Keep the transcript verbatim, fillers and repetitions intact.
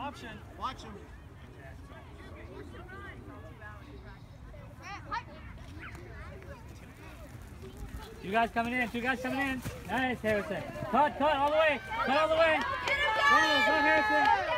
option. Watch him. Two guys coming in, two guys coming in. Nice, Harrison. Cut, cut all the way. Cut all the way. Go, go, Harrison.